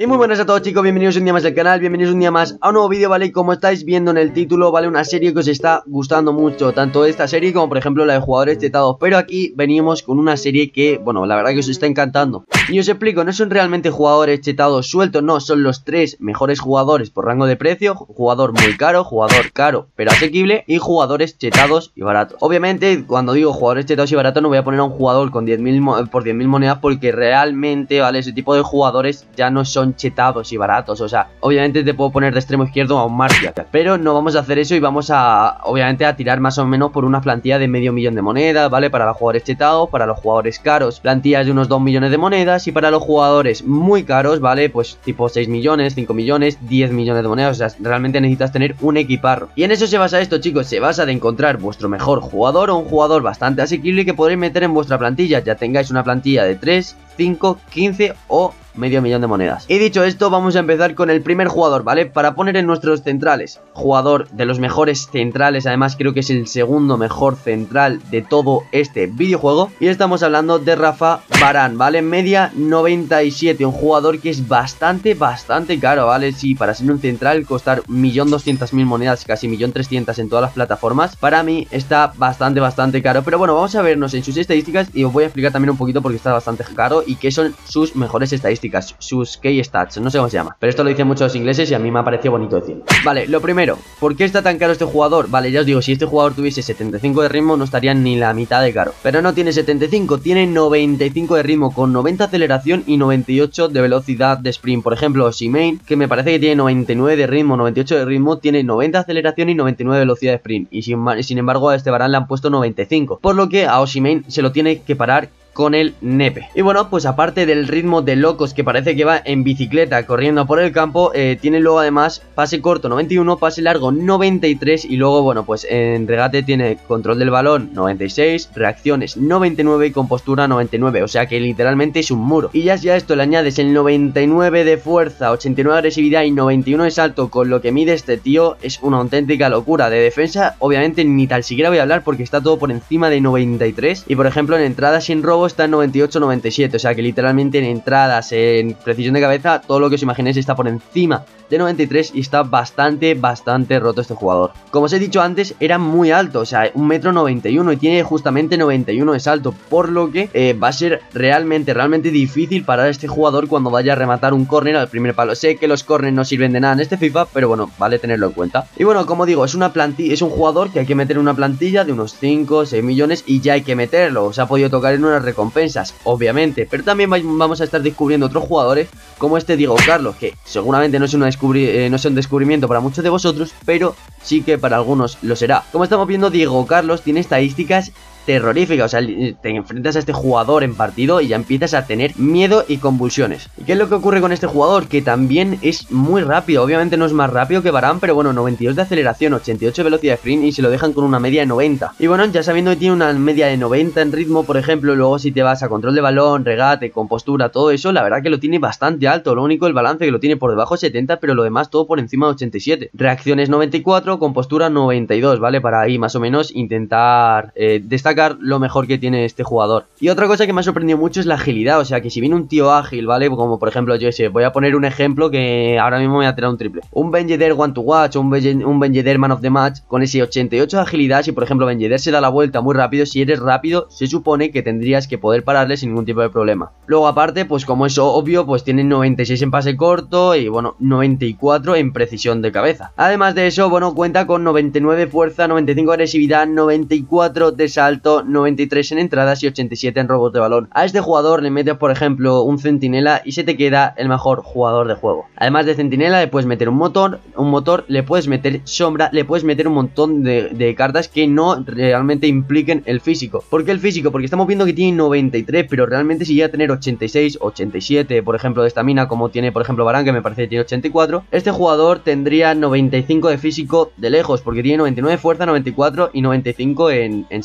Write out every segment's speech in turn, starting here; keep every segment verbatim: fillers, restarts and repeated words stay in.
Y muy buenas a todos, chicos, bienvenidos un día más al canal, bienvenidos un día más a un nuevo vídeo, ¿vale? Como estáis viendo en el título, ¿vale? Una serie que os está gustando mucho, tanto esta serie como por ejemplo la de jugadores chetados. Pero aquí venimos con una serie que, bueno, la verdad que os está encantando. Y os explico, no son realmente jugadores chetados sueltos, no, son los tres mejores jugadores por rango de precio. Jugador muy caro, jugador caro pero asequible y jugadores chetados y baratos. Obviamente, cuando digo jugadores chetados y baratos no voy a poner a un jugador con diez mil por diez mil monedas, porque realmente, ¿vale? Ese tipo de jugadores ya no son chetados y baratos. O sea, obviamente te puedo poner de extremo izquierdo a un Martial, pero no vamos a hacer eso y vamos a, obviamente, a tirar más o menos por una plantilla de medio millón de monedas, ¿vale? Para los jugadores chetados, para los jugadores caros, plantillas de unos dos millones de monedas, y para los jugadores muy caros, ¿vale? Pues tipo seis millones, cinco millones, diez millones de monedas. O sea, realmente necesitas tener un equiparro. Y en eso se basa esto, chicos, se basa de encontrar vuestro mejor jugador o un jugador bastante asequible que podréis meter en vuestra plantilla, ya tengáis una plantilla de tres, cinco, quince o medio millón de monedas. Y dicho esto, vamos a empezar con el primer jugador, ¿vale? Para poner en nuestros centrales. Jugador de los mejores centrales, además creo que es el segundo mejor central de todo este videojuego. Y estamos hablando de Rafa Varane, ¿vale? Media noventa y siete, un jugador que es bastante, bastante caro, ¿vale? Sí, para ser un central costar un millón doscientas mil monedas, casi un millón trescientas en todas las plataformas, para mí está bastante, bastante caro. Pero bueno, vamos a vernos en sus estadísticas y os voy a explicar también un poquito porque está bastante caro y qué son sus mejores estadísticas, sus key stats, no sé cómo se llama, pero esto lo dicen muchos ingleses y a mí me ha parecido bonito decirlo. Vale, lo primero, ¿por qué está tan caro este jugador? Vale, ya os digo, si este jugador tuviese setenta y cinco de ritmo no estaría ni la mitad de caro, pero no tiene setenta y cinco, tiene noventa y cinco de ritmo con noventa aceleración y noventa y ocho de velocidad de sprint. Por ejemplo, Osimhen, que me parece que tiene noventa y nueve de ritmo, noventa y ocho de ritmo, tiene noventa aceleración y noventa y nueve de velocidad de sprint, y sin, sin embargo a este Varane le han puesto noventa y cinco, por lo que a Osimhen se lo tiene que parar con el nepe. Y bueno, pues aparte del ritmo de locos que parece que va en bicicleta corriendo por el campo, eh, tiene luego además pase corto noventa y uno, pase largo noventa y tres, y luego bueno, pues en regate tiene control del balón noventa y seis, reacciones noventa y nueve y compostura noventa y nueve, o sea que literalmente es un muro. Y ya si a esto le añades el noventa y nueve de fuerza, ochenta y nueve de agresividad y noventa y uno de salto, con lo que mide este tío es una auténtica locura. De defensa obviamente ni tal siquiera voy a hablar porque está todo por encima de noventa y tres, y por ejemplo en entradas sin robo está en noventa y ocho noventa y siete, o sea que literalmente en entradas, en precisión de cabeza, todo lo que os imaginéis está por encima de noventa y tres, y está bastante, bastante roto este jugador. Como os he dicho antes, era muy alto, o sea, un metro noventa y uno, y tiene justamente noventa y uno de salto, por lo que eh, va a ser realmente, realmente difícil parar a este jugador cuando vaya a rematar un córner al primer palo. Sé que los córneres no sirven de nada en este FIFA, pero bueno, vale tenerlo en cuenta. Y bueno, como digo, es una plantilla, es un jugador que hay que meter en una plantilla de unos cinco o seis millones y ya hay que meterlo. Se ha podido tocar en unas recompensas, obviamente, pero también vamos a estar descubriendo otros jugadores como este Diego Carlos, que seguramente no es, una descubri eh, no es un descubrimiento para muchos de vosotros, pero sí que para algunos lo será. Como estamos viendo, Diego Carlos tiene estadísticas terrorífica, o sea, te enfrentas a este jugador en partido y ya empiezas a tener miedo y convulsiones. ¿Y qué es lo que ocurre con este jugador? Que también es muy rápido, obviamente no es más rápido que Varane, pero bueno, noventa y dos de aceleración, ochenta y ocho de velocidad de sprint, y se lo dejan con una media de noventa. Y bueno, ya sabiendo que tiene una media de noventa en ritmo, por ejemplo, luego si te vas a control de balón, regate, compostura, todo eso, la verdad que lo tiene bastante alto. Lo único, el balance, que lo tiene por debajo de setenta, pero lo demás todo por encima de ochenta y siete. Reacciones noventa y cuatro, compostura noventa y dos, ¿vale? Para ahí más o menos intentar eh, destacar lo mejor que tiene este jugador. Y otra cosa que me ha sorprendido mucho es la agilidad, o sea que si viene un tío ágil, ¿vale? Como por ejemplo yo sé, voy a poner un ejemplo que ahora mismo me voy a tirar un triple, un Ben Yedder One to Watch o un Ben, un Ben Yedder Man of the Match, con ese ochenta y ocho de agilidad. Si por ejemplo Ben Yedder se da la vuelta muy rápido, si eres rápido se supone que tendrías que poder pararle sin ningún tipo de problema. Luego aparte, pues como es obvio, pues tiene noventa y seis en pase corto y bueno, noventa y cuatro en precisión de cabeza. Además de eso, bueno, cuenta con noventa y nueve de fuerza, noventa y cinco de agresividad, noventa y cuatro de salto, noventa y tres en entradas y ochenta y siete en robos de balón. A este jugador le metes por ejemplo un centinela y se te queda el mejor jugador de juego. Además de centinela le puedes meter un motor, un motor, le puedes meter sombra, le puedes meter un montón de, de cartas que no realmente impliquen el físico. ¿Por qué el físico? Porque estamos viendo que tiene noventa y tres, pero realmente si llega a tener ochenta y seis, ochenta y siete por ejemplo de estamina, como tiene por ejemplo Varane, que me parece que tiene ochenta y cuatro, este jugador tendría noventa y cinco de físico de lejos, porque tiene noventa y nueve de fuerza, noventa y cuatro y noventa y cinco en, en salto y agresividad.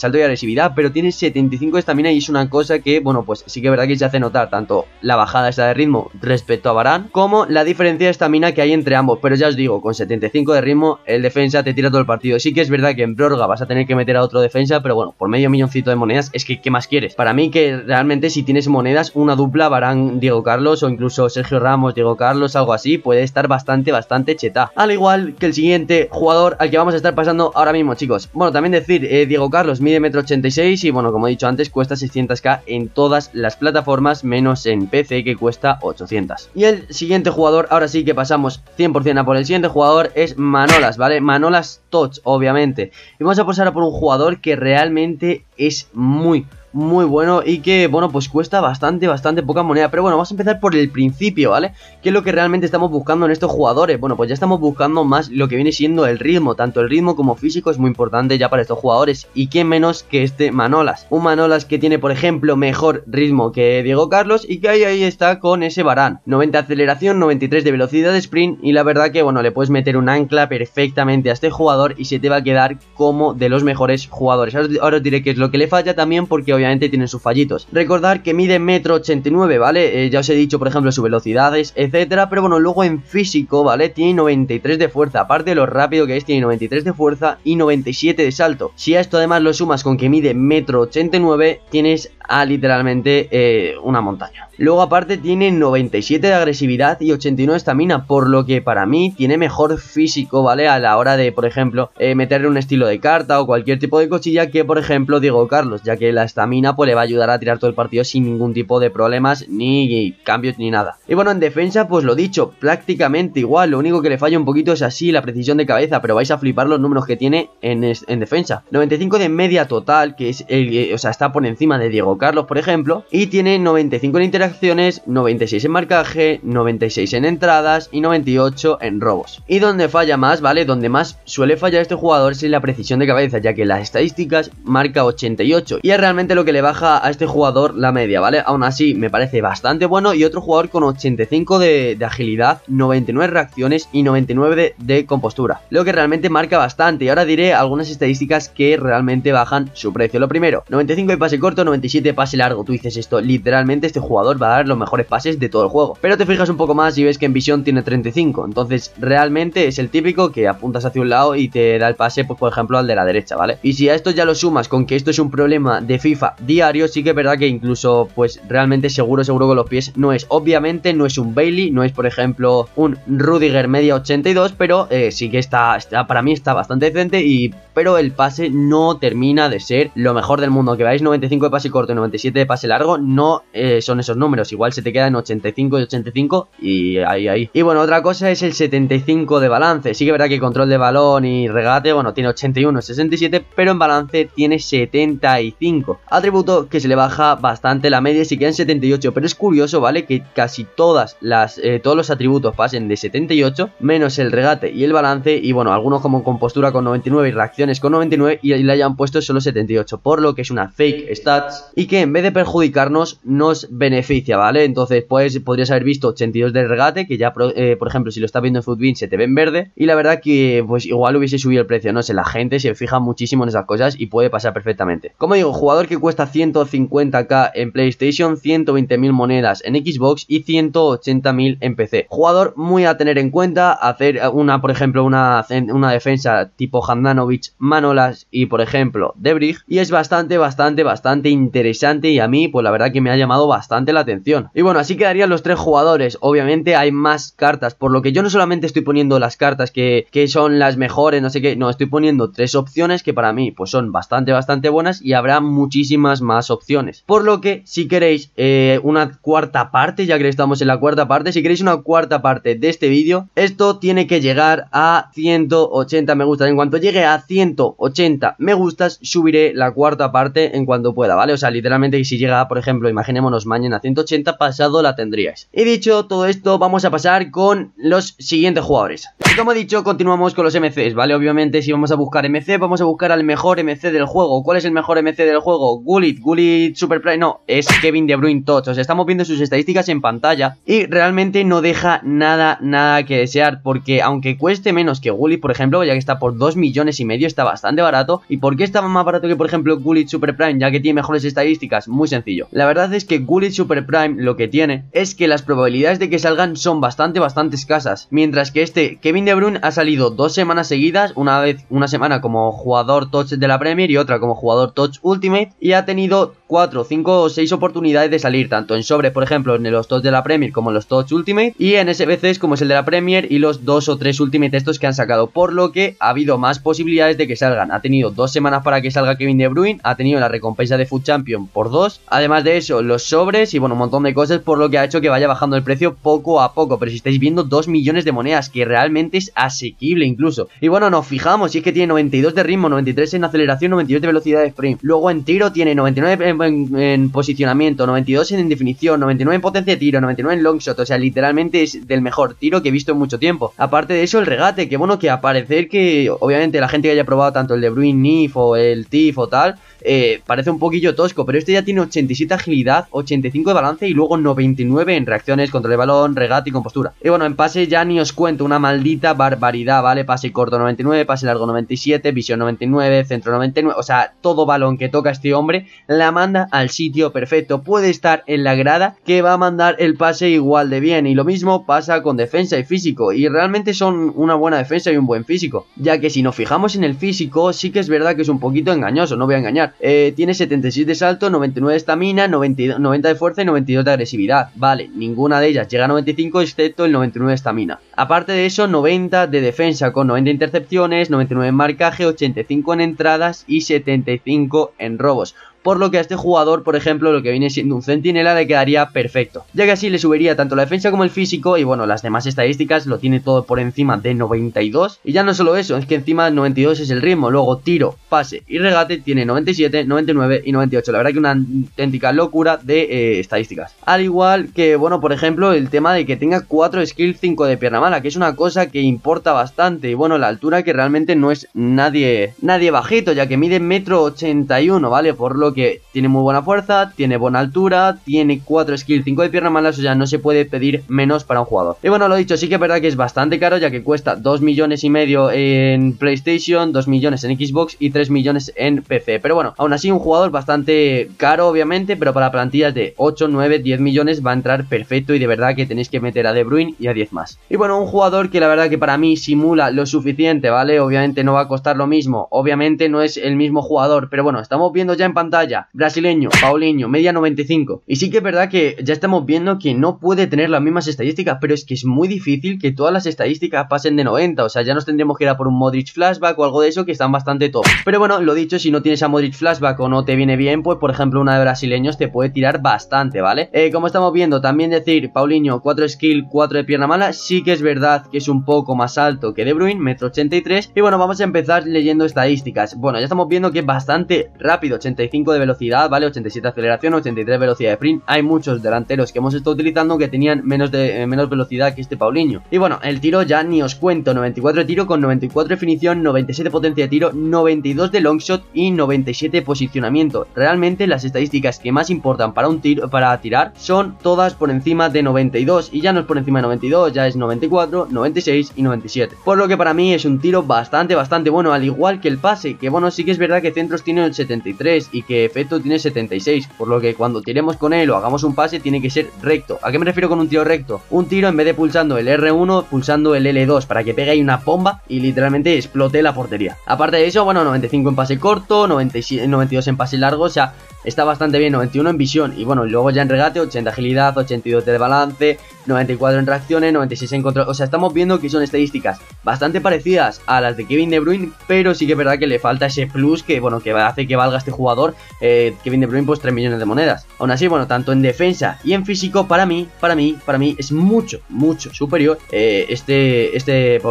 agresividad, pero tiene setenta y cinco de estamina y es una cosa que, bueno, pues sí que es verdad que se hace notar tanto la bajada esa de ritmo respecto a Varane, como la diferencia de estamina que hay entre ambos. Pero ya os digo, con setenta y cinco de ritmo, el defensa te tira todo el partido. Sí que es verdad que en prórroga vas a tener que meter a otro defensa, pero bueno, por medio milloncito de monedas, es que ¿qué más quieres? Para mí que realmente si tienes monedas, una dupla Varane, Diego Carlos o incluso Sergio Ramos, Diego Carlos, algo así, puede estar bastante, bastante cheta. Al igual que el siguiente jugador al que vamos a estar pasando ahora mismo, chicos. Bueno, también decir, eh, Diego Carlos mide metro ochenta y seis y bueno, como he dicho antes, cuesta seiscientos k en todas las plataformas, menos en P C que cuesta ochocientos. Y el siguiente jugador, ahora sí que pasamos cien por cien a por el siguiente jugador, es Manolas, ¿vale? Manolas Touch, obviamente. Y vamos a pasar a por un jugador que realmente es muy... muy bueno y que, bueno, pues cuesta bastante, bastante poca moneda. Pero bueno, vamos a empezar por el principio, ¿vale? ¿Qué es lo que realmente estamos buscando en estos jugadores? Bueno, pues ya estamos buscando más lo que viene siendo el ritmo. Tanto el ritmo como físico es muy importante ya para estos jugadores. Y quién menos que este Manolas. Un Manolas que tiene, por ejemplo, mejor ritmo que Diego Carlos y que ahí, ahí está con ese Varane. noventa de aceleración, noventa y tres de velocidad de sprint. Y la verdad que, bueno, le puedes meter un ancla perfectamente a este jugador y se te va a quedar como de los mejores jugadores. Ahora, ahora os diré qué es lo que le falla también, porque obviamente tienen sus fallitos. Recordar que mide metro ochenta y nueve, ¿vale? Eh, ya os he dicho, por ejemplo, sus velocidades, etcétera. Pero bueno, luego en físico, ¿vale? Tiene noventa y tres de fuerza. Aparte de lo rápido que es, tiene noventa y tres de fuerza y noventa y siete de salto. Si a esto además lo sumas con que mide metro ochenta y nueve, tienes a literalmente eh, una montaña. Luego aparte tiene noventa y siete de agresividad y ochenta y nueve de estamina, por lo que para mí tiene mejor físico, ¿vale? A la hora de, por ejemplo, eh, meterle un estilo de carta o cualquier tipo de cochilla que, por ejemplo, Diego Carlos, ya que la estamina pues le va a ayudar a tirar todo el partido sin ningún tipo de problemas, ni cambios, ni nada. Y bueno, en defensa, pues lo dicho, prácticamente igual. Lo único que le falla un poquito es así la precisión de cabeza, pero vais a flipar los números que tiene en, en defensa. noventa y cinco de media total, que es el, eh, o sea, está por encima de Diego Carlos, por ejemplo, y tiene noventa y cinco en interacciones, noventa y seis en marcaje, noventa y seis en entradas y noventa y ocho en robos. Y donde falla más, ¿vale? Donde más suele fallar este jugador es en la precisión de cabeza, ya que las estadísticas marca ochenta y ocho y es realmente lo que le baja a este jugador la media, ¿vale? Aún así me parece bastante bueno. Y otro jugador con ochenta y cinco de, de agilidad, noventa y nueve reacciones y noventa y nueve de, de compostura, lo que realmente marca bastante. Y ahora diré algunas estadísticas que realmente bajan su precio. Lo primero, noventa y cinco de pase corto, noventa y siete de pase largo. Tú dices esto, literalmente este jugador va a dar los mejores pases de todo el juego, pero te fijas un poco más y ves que en visión tiene treinta y cinco, entonces realmente es el típico que apuntas hacia un lado y te da el pase, pues por ejemplo al de la derecha, ¿vale? Y si a esto ya lo sumas con que esto es un problema de FIFA diario, sí que es verdad que incluso pues realmente seguro, seguro con los pies no es. Obviamente no es un Bailey, no es por ejemplo un Rudiger media ochenta y dos, pero eh, sí que está, está, para mí está bastante decente, y pero el pase no termina de ser lo mejor del mundo. Que veáis noventa y cinco de pase corto y noventa y siete de pase largo, no eh, son esos números, igual se te queda en ochenta y cinco y ochenta y cinco y ahí, ahí. Y bueno, otra cosa es el setenta y cinco de balance. Sí que es verdad que control de balón y regate, bueno, tiene ochenta y uno, sesenta y siete, pero en balance tiene setenta y cinco. Atributo que se le baja bastante la media y se queda en setenta y ocho, pero es curioso, ¿vale? Que casi todas las, eh, todos los atributos pasen de setenta y ocho, menos el regate y el balance, y bueno, algunos como compostura con noventa y nueve y reacciones con noventa y nueve, y le hayan puesto solo setenta y ocho, por lo que es una fake stats y que en vez de perjudicarnos nos beneficia, ¿vale? Entonces pues podrías haber visto ochenta y dos de regate, que ya eh, por ejemplo si lo estás viendo en Futbin se te ve en verde, y la verdad que pues igual hubiese subido el precio, no sé, la gente se fija muchísimo en esas cosas y puede pasar perfectamente. Como digo, jugador que cuesta ciento cincuenta k en PlayStation, ciento veinte mil monedas en Xbox y ciento ochenta mil en P C. Jugador muy a tener en cuenta, hacer una, por ejemplo, una, una defensa tipo Handanovic, Manolas y por ejemplo De Vrij, y es bastante, bastante, bastante interesante, y a mí pues la verdad que me ha llamado bastante la atención. Y bueno, así quedarían los tres jugadores. Obviamente hay más cartas, por lo que yo no solamente estoy poniendo las cartas que, que son las mejores, no sé qué, no, estoy poniendo tres opciones que para mí pues son bastante, bastante buenas, y habrá muchísimas más opciones. Por lo que si queréis eh, una cuarta parte, ya que estamos en la cuarta parte, si queréis una cuarta parte de este vídeo, esto tiene que llegar a ciento ochenta me gustas. En cuanto llegue a ciento ochenta me gustas, subiré la cuarta parte en cuanto pueda, ¿vale? O sea, literalmente si llega, por ejemplo, imaginémonos mañana ciento ochenta pasado la tendríais. Y dicho todo esto, vamos a pasar con los siguientes jugadores. Y como he dicho, continuamos con los M Cs, ¿vale? Obviamente si vamos a buscar M C, vamos a buscar al mejor M C del juego. ¿Cuál es el mejor M C del juego? Gullit, Gullit Super Prime, no, es Kevin De Bruyne Touch. O sea, estamos viendo sus estadísticas en pantalla y realmente no deja nada, nada que desear, porque aunque cueste menos que Gullit, por ejemplo, ya que está por dos millones y medio, está bastante barato. ¿Y por qué está más barato que, por ejemplo, Gullit Super Prime, ya que tiene mejores estadísticas? Muy sencillo. La verdad es que Gullit Super Prime lo que tiene es que las probabilidades de que salgan son bastante, bastante escasas, mientras que este Kevin De Bruyne ha salido dos semanas seguidas, una vez, una semana como jugador Touch de la Premier y otra como jugador Touch Ultimate, y ha tenido cuatro, cinco o seis oportunidades de salir, tanto en sobres, por ejemplo, en los Touch de la Premier como en los Touch Ultimate, y en S B Cs como es el de la Premier y los dos o tres Ultimate estos que han sacado, por lo que ha habido más posibilidades de que salgan. Ha tenido dos semanas para que salga Kevin De Bruyne, ha tenido la recompensa de Foot Champion por dos, además de eso los sobres y bueno, un montón de cosas, por lo que ha hecho que vaya bajando el precio poco a poco. Pero si estáis viendo, dos millones de monedas, que realmente es asequible incluso. Y bueno, nos fijamos, y es que tiene noventa y dos de ritmo, noventa y tres en aceleración, noventa y ocho de velocidad de sprint. Luego en tiro tiene noventa y nueve en, en, en posicionamiento, noventa y dos en definición, noventa y nueve en potencia de tiro, noventa y nueve en long shot. O sea, literalmente es del mejor tiro que he visto en mucho tiempo. Aparte de eso, el regate, que bueno, que a parecer que obviamente la gente que haya probado tanto el De Bruyne N I F o el T I F o tal, Eh, parece un poquillo tosco, pero este ya tiene ochenta y siete agilidad, ochenta y cinco de balance y luego noventa y nueve en reacciones, control de balón, regate y compostura. Y bueno, en pase ya ni os cuento, una maldita barbaridad, ¿vale? Pase corto noventa y nueve, pase largo noventa y siete, visión noventa y nueve, centro noventa y nueve, o sea, todo balón que toca este hombre la manda al sitio perfecto. Puede estar en la grada que va a mandar el pase igual de bien, y lo mismo pasa con defensa y físico, y realmente son una buena defensa y un buen físico, ya que si nos fijamos en el físico, sí que es verdad que es un poquito engañoso, no voy a engañar. Eh, tiene setenta y seis de salto, noventa y nueve de estamina, noventa de fuerza y noventa y dos de agresividad. Vale, ninguna de ellas llega a noventa y cinco excepto el noventa y nueve de estamina. Aparte de eso, noventa de defensa con noventa intercepciones, noventa y nueve en marcaje, ochenta y cinco en entradas y setenta y cinco en robos. Por lo que a este jugador, por ejemplo, lo que viene siendo un centinela le quedaría perfecto, ya que así le subiría tanto la defensa como el físico, y bueno, las demás estadísticas lo tiene todo por encima de noventa y dos. Y ya no solo eso, es que encima noventa y dos es el ritmo, luego tiro, pase y regate tiene noventa y siete, noventa y nueve y noventa y ocho. La verdad que una auténtica locura de eh, estadísticas. Al igual que, bueno, por ejemplo, el tema de que tenga cuatro skills, cinco de pierna mala, que es una cosa que importa bastante. Y bueno, la altura, que realmente no es nadie, nadie bajito, ya que mide metro ochenta y uno, ¿vale? Por lo que que tiene muy buena fuerza, tiene buena altura, tiene cuatro skills, cinco de piernas malas, o sea, no se puede pedir menos para un jugador. Y bueno, lo dicho, sí que es verdad que es bastante caro, ya que cuesta dos millones y medio en PlayStation, dos millones en Xbox y tres millones en P C. Pero bueno, aún así un jugador bastante caro, obviamente, pero para plantillas de ocho, nueve, diez millones va a entrar perfecto, y de verdad que tenéis que meter a De Bruyne y a diez más. Y bueno, un jugador que la verdad que para mí simula lo suficiente, ¿vale? Obviamente no va a costar lo mismo, obviamente no es el mismo jugador, pero bueno, estamos viendo ya en pantalla brasileño, Paulinho, media noventa y cinco. Y sí que es verdad que ya estamos viendo que no puede tener las mismas estadísticas, pero es que es muy difícil que todas las estadísticas pasen de noventa. O sea, ya nos tendríamos que ir a por un Modric Flashback o algo de eso, que están bastante top. Pero bueno, lo dicho, si no tienes a Modric Flashback o no te viene bien, pues por ejemplo una de brasileños te puede tirar bastante, ¿vale? Eh, como estamos viendo, también decir, Paulinho, cuatro skill, cuatro de pierna mala, sí que es verdad que es un poco más alto que De Bruyne, metro ochenta y tres. Y bueno, vamos a empezar leyendo estadísticas. Bueno, ya estamos viendo que es bastante rápido, ochenta y cinco de velocidad, ¿vale? ochenta y siete de aceleración, ochenta y tres de velocidad de sprint. Hay muchos delanteros que hemos estado utilizando que tenían menos, de, eh, menos velocidad que este Paulinho. Y bueno, el tiro ya ni os cuento, noventa y cuatro de tiro con noventa y cuatro de definición, noventa y siete de potencia de tiro, noventa y dos de long shot y noventa y siete de posicionamiento. Realmente las estadísticas que más importan para un tiro, para tirar, son todas por encima de noventa y dos, y ya no es por encima de noventa y dos, ya es noventa y cuatro, noventa y seis y noventa y siete. Por lo que para mí es un tiro bastante, bastante bueno, al igual que el pase, que bueno, sí que es verdad que centros tiene el setenta y tres y que efecto tiene setenta y seis, por lo que cuando tiremos con él o hagamos un pase tiene que ser recto. ¿A qué me refiero con un tiro recto? Un tiro en vez de pulsando el R uno, pulsando el L dos, para que pegue ahí una bomba y literalmente explote la portería. Aparte de eso, bueno, noventa y cinco en pase corto, noventa y siete, noventa y dos en pase largo, o sea, está bastante bien, noventa y uno en visión. Y bueno, luego ya en regate, ochenta agilidad, ochenta y dos de balance, noventa y cuatro en reacciones, noventa y seis en control. O sea, estamos viendo que son estadísticas bastante parecidas a las de Kevin De Bruyne, pero sí que es verdad que le falta ese plus que, bueno, que hace que valga este jugador, eh, Kevin De Bruyne, pues tres millones de monedas. Aún así, bueno, tanto en defensa y en físico, para mí, para mí, para mí es mucho, mucho superior eh, este, este Paulinho.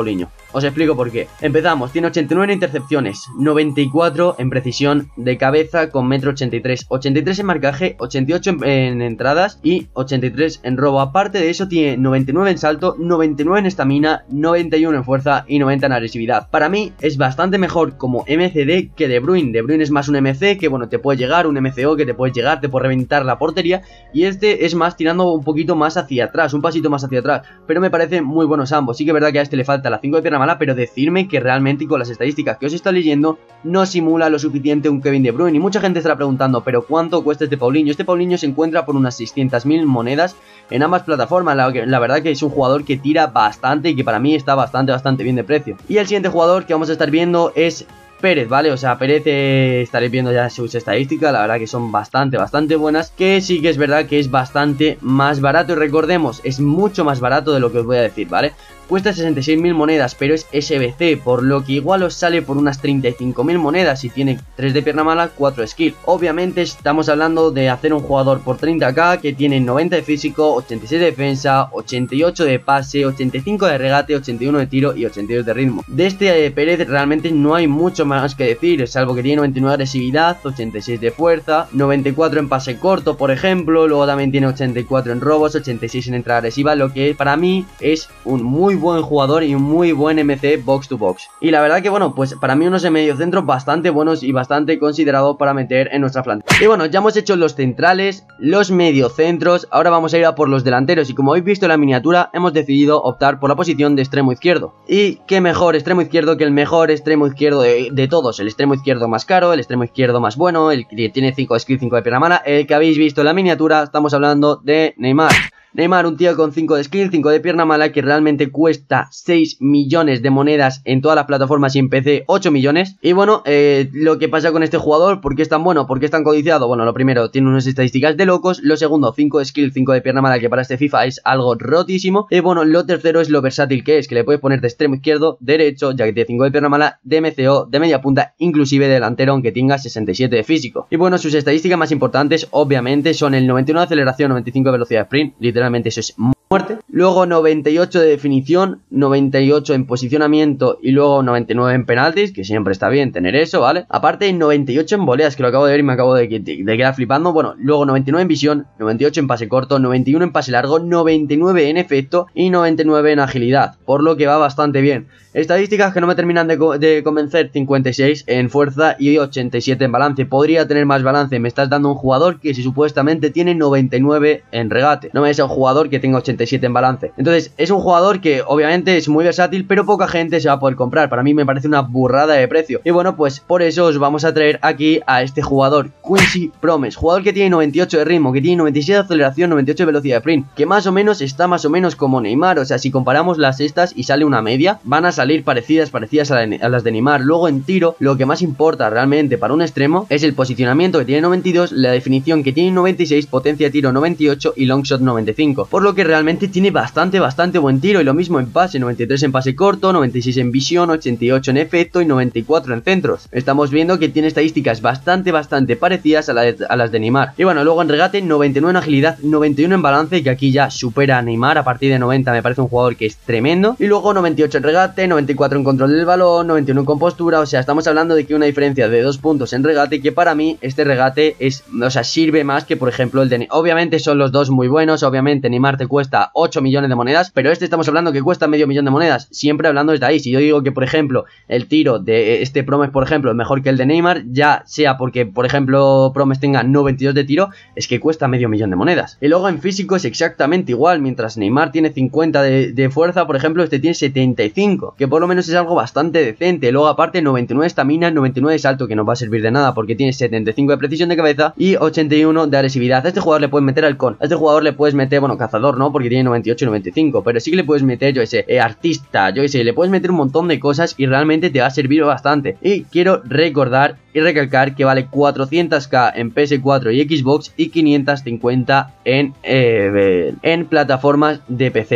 Os explico por qué. Empezamos, tiene ochenta y nueve en intercepciones, noventa y cuatro en precisión de cabeza con metro ochenta y tres, ochenta y tres en marcaje, ochenta y ocho en, en entradas y ochenta y tres en robo. Aparte de eso tiene noventa y nueve en salto, noventa y nueve en estamina, noventa y uno en fuerza y noventa en agresividad. Para mí es bastante mejor como M C D que De Bruyne. De Bruyne es más un M C que bueno, te puede llegar, un M C O que te puede llegar, te puede reventar la portería, y este es más tirando un poquito más hacia atrás, un pasito más hacia atrás, pero me parecen muy buenos ambos. Sí que es verdad que a este le falta la cinco de pierna mala, pero decirme que realmente con las estadísticas que os estoy leyendo no simula lo suficiente un Kevin De Bruyne. Y mucha gente estará preguntando, pero ¿cuánto cuesta este Paulinho? Este Paulinho se encuentra por unas seiscientas mil monedas en ambas plataformas. La, la verdad que es un jugador que tira bastante y que para mí está bastante, bastante bien de precio. Y el siguiente jugador que vamos a estar viendo es Pérez, ¿vale? O sea, Pérez eh, estaréis viendo ya sus estadísticas, la verdad que son bastante, bastante buenas, que sí que es verdad que es bastante más barato, y recordemos, es mucho más barato de lo que os voy a decir, ¿vale? Cuesta sesenta y seis mil monedas, pero es S B C, por lo que igual os sale por unas treinta y cinco mil monedas y tiene tres de pierna mala, cuatro de skill. Obviamente estamos hablando de hacer un jugador por treinta k que tiene noventa de físico, ochenta y seis de defensa, ochenta y ocho de pase, ochenta y cinco de regate, ochenta y uno de tiro y ochenta y dos de ritmo. De este eh, Pérez realmente no hay mucho más que decir, salvo que tiene noventa y nueve de agresividad, ochenta y seis de fuerza, noventa y cuatro en pase corto, por ejemplo, luego también tiene ochenta y cuatro en robos, ochenta y seis en entrada agresiva, lo que para mí es un muy buen jugador y un muy buen M C box to box. Y la verdad que bueno, pues para mí unos de medio centro bastante buenos y bastante considerados para meter en nuestra plantilla. Y bueno, ya hemos hecho los centrales, los mediocentros, ahora vamos a ir a por los delanteros, y como habéis visto en la miniatura, hemos decidido optar por la posición de extremo izquierdo. Y qué mejor extremo izquierdo que el mejor extremo izquierdo de, de todos, el extremo izquierdo más caro, el extremo izquierdo más bueno, el que tiene cinco de skill, cinco de pierna mala, el que habéis visto en la miniatura. Estamos hablando de Neymar. Neymar, un tío con cinco de skill, cinco de pierna mala, que realmente cuesta seis millones de monedas en todas las plataformas y en P C ocho millones. Y bueno, eh, lo que pasa con este jugador, ¿por qué es tan bueno? ¿Por qué es tan codiciado? Bueno, lo primero, tiene unas estadísticas de locos. Lo segundo, cinco de skill, cinco de pierna mala, que para este FIFA es algo rotísimo. Y bueno, lo tercero es lo versátil que es, que le puedes poner de extremo izquierdo, derecho, ya que tiene cinco de pierna mala, de M C O, de media punta, inclusive delantero, aunque tenga sesenta y siete de físico. Y bueno, sus estadísticas más importantes, obviamente, son el noventa y uno de aceleración, noventa y cinco de velocidad de sprint, literalmente eso es muerte. Luego noventa y ocho de definición, noventa y ocho en posicionamiento y luego noventa y nueve en penaltis, que siempre está bien tener eso, ¿vale? Aparte noventa y ocho en voleas, que lo acabo de ver y me acabo de, de, de quedar flipando. Bueno, luego noventa y nueve en visión, noventa y ocho en pase corto, noventa y uno en pase largo, noventa y nueve en efecto y noventa y nueve en agilidad, por lo que va bastante bien. Estadísticas que no me terminan de, co de convencer, cincuenta y seis en fuerza y ochenta y siete en balance. Podría tener más balance, me estás dando un jugador que si supuestamente tiene noventa y nueve en regate. No me des a un jugador que tenga ochenta y siete en balance. Entonces es un jugador que obviamente es muy versátil, pero poca gente se va a poder comprar. Para mí me parece una burrada de precio. Y bueno, pues por eso os vamos a traer aquí a este jugador, Quincy Promes. Jugador que tiene noventa y ocho de ritmo, que tiene noventa y siete de aceleración, noventa y ocho de velocidad de sprint, que más o menos está más o menos como Neymar. O sea, si comparamos las estas y sale una media, van a salir parecidas, parecidas a, la, a las de Neymar. Luego en tiro, lo que más importa realmente para un extremo es el posicionamiento, que tiene noventa y dos, la definición, que tiene noventa y seis, potencia de tiro noventa y ocho y long shot noventa y cinco. Por lo que realmente tiene bastante, bastante buen tiro. Y lo mismo en pase, noventa y tres en pase corto, noventa y seis en visión, ochenta y ocho en efecto y noventa y cuatro en centros. Estamos viendo que tiene estadísticas bastante, bastante parecidas a, la de, a las de Neymar. Y bueno, luego en regate, noventa y nueve en agilidad, noventa y uno en balance, que aquí ya supera a Neymar. A partir de noventa me parece un jugador que es tremendo. Y luego noventa y ocho en regate, noventa y cuatro en control del balón, noventa y uno en compostura. O sea, estamos hablando de que una diferencia de dos puntos en regate, que para mí este regate es, o sea, sirve más que por ejemplo el de Neymar. Obviamente son los dos muy buenos. Obviamente Neymar te cuesta ocho millones de monedas, pero este estamos hablando que cuesta medio millón de monedas. Siempre hablando desde ahí. Si yo digo que por ejemplo el tiro de este Promes por ejemplo es mejor que el de Neymar, ya sea porque por ejemplo Promes tenga noventa y dos de tiro, es que cuesta medio millón de monedas. Y luego en físico es exactamente igual. Mientras Neymar tiene cincuenta de, de fuerza, por ejemplo este tiene setenta y cinco, que por lo menos es algo bastante decente. Luego aparte noventa y nueve de estamina, noventa y nueve de salto, que no va a servir de nada porque tiene setenta y cinco de precisión de cabeza y ochenta y uno de agresividad. A este jugador le puedes meter halcón, a este jugador le puedes meter, bueno, cazador no, porque tiene noventa y ocho y noventa y cinco, pero sí que le puedes meter, yo ese, eh, artista, yo ese, le puedes meter un montón de cosas y realmente te va a servir bastante. Y quiero recordar y recalcar que vale cuatrocientos k en P S cuatro y Xbox y quinientos cincuenta en, eh, en plataformas de P C, ¿vale?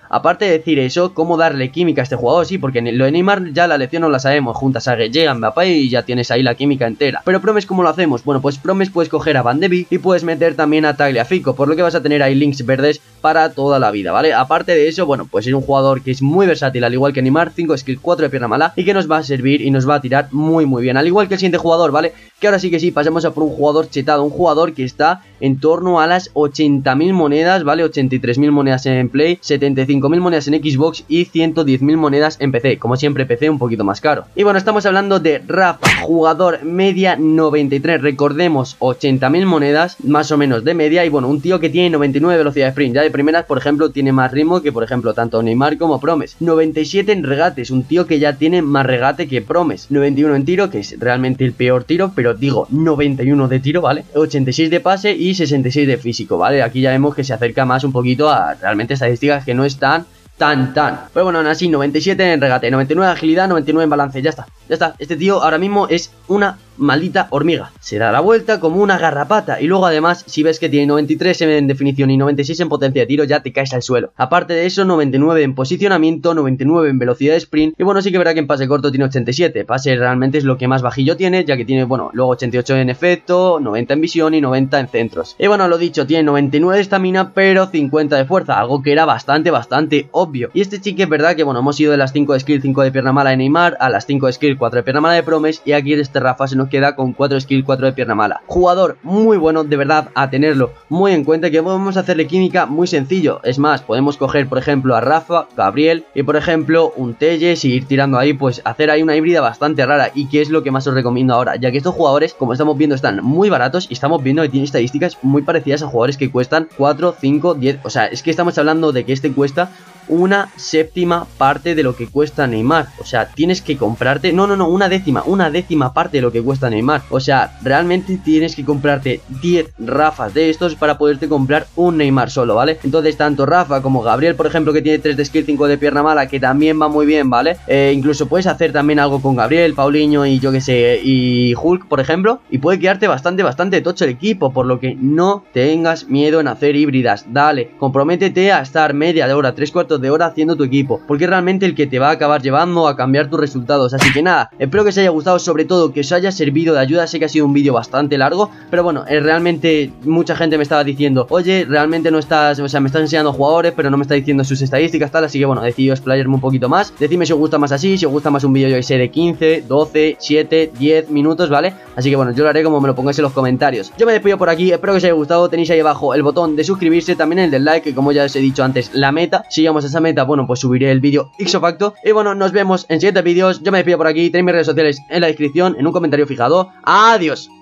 aparte de decir eso, cómo darle química a este jugador, sí, porque lo de Neymar ya la lección no la sabemos, juntas a Gueye, a Mbappé y ya tienes ahí la química entera. Pero Promes, ¿cómo lo hacemos? Bueno, pues Promes puedes coger a Van de Beek y puedes meter también a Tagliafico, por lo que vas a tener ahí links verdes para toda la vida, ¿vale? Aparte de eso, bueno, pues es un jugador que es muy versátil, al igual que Neymar, cinco skill, cuatro de pierna mala, y que nos va a servir y nos va a tirar muy muy bien, al igual que el siguiente jugador, ¿vale? Que ahora sí que sí, pasemos a por un jugador chetado, un jugador que está en torno a las ochenta mil monedas, ¿vale? ochenta y tres mil monedas en Play, setenta y cinco mil monedas en Xbox y ciento diez mil monedas en P C, como siempre P C un poquito más caro. Y bueno, estamos hablando de Rafa, jugador media noventa y tres, recordemos ochenta mil monedas más o menos de media, y bueno, un tío que tiene noventa y nueve velocidad de sprint, ya de primeras, por ejemplo, tiene más ritmo que por ejemplo tanto Neymar como Promes. noventa y siete en regates, un tío que ya tiene más regate que Promes. noventa y uno en tiro, que es realmente el peor tiro, pero digo noventa y uno de tiro, ¿vale? ochenta y seis de pase y sesenta y seis de físico, ¿vale? Aquí ya vemos que se acerca más un poquito a realmente estadísticas que no están tan tan, pero bueno, aún así noventa y siete en regate, noventa y nueve de agilidad, noventa y nueve en balance, ya está, ya está. Este tío ahora mismo es una maldita hormiga, se da la vuelta como una garrapata, y luego además si ves que tiene noventa y tres en definición y noventa y seis en potencia de tiro, ya te caes al suelo. Aparte de eso, noventa y nueve en posicionamiento, noventa y nueve en velocidad de sprint, y bueno, sí que verá que en pase corto tiene ochenta y siete, pase realmente es lo que más bajillo tiene, ya que tiene, bueno, luego ochenta y ocho en efecto, noventa en visión y noventa en centros. Y bueno, lo dicho, tiene noventa y nueve de estamina, pero cincuenta de fuerza, algo que era bastante, bastante obvio. Y este chique es verdad que, bueno, hemos ido de las cinco de skill, cinco de pierna mala de Neymar a las cinco de skill, cuatro de pierna mala de Promes, y aquí este Rafa se nos queda con cuatro de skill, cuatro de pierna mala. Jugador muy bueno, de verdad, a tenerlo muy en cuenta, que podemos hacerle química muy sencillo. Es más, podemos coger, por ejemplo, a Rafa, Gabriel y, por ejemplo, un Telles y ir tirando ahí, pues hacer ahí una híbrida bastante rara, y que es lo que más os recomiendo ahora, ya que estos jugadores, como estamos viendo, están muy baratos y estamos viendo que tienen estadísticas muy parecidas a jugadores que cuestan cuatro, cinco, diez, o sea, es que estamos hablando de que este cuesta una séptima parte de lo que cuesta Neymar. O sea, tienes que comprarte, no, no, no, una décima, una décima parte de lo que cuesta Neymar. O sea, realmente tienes que comprarte diez Rafas de estos para poderte comprar un Neymar solo, ¿vale? Entonces, tanto Rafa como Gabriel, por ejemplo, que tiene tres de skill, cinco de pierna mala, que también va muy bien, ¿vale? Eh, incluso puedes hacer también algo con Gabriel, Paulinho y yo que sé, y Hulk, por ejemplo, y puede quedarte bastante, bastante tocho el equipo, por lo que no tengas miedo en hacer híbridas. Dale, comprométete a estar media de hora, tres cuartos de hora haciendo tu equipo, porque es realmente el que te va a acabar llevando a cambiar tus resultados. Así que nada, espero que os haya gustado, sobre todo que os haya servido de ayuda. Sé que ha sido un vídeo bastante largo, pero bueno, eh, realmente mucha gente me estaba diciendo, oye, realmente no estás, o sea, me estás enseñando jugadores, pero no me está diciendo sus estadísticas, tal, así que bueno, decidí explayarme un poquito más. Decidme si os gusta más así, si os gusta más un vídeo, yo que sé, de quince, doce, siete, diez minutos, ¿vale? Así que bueno, yo lo haré como me lo pongáis en los comentarios. Yo me despido por aquí, espero que os haya gustado. Tenéis ahí abajo el botón de suscribirse, también el del like, que como ya os he dicho antes, la meta, si llegamos a esa meta, bueno, pues subiré el vídeo ixofacto. Y bueno, nos vemos en siguientes vídeos. Yo me despido por aquí, tenéis mis redes sociales en la descripción, en un comentario fijado. Adiós.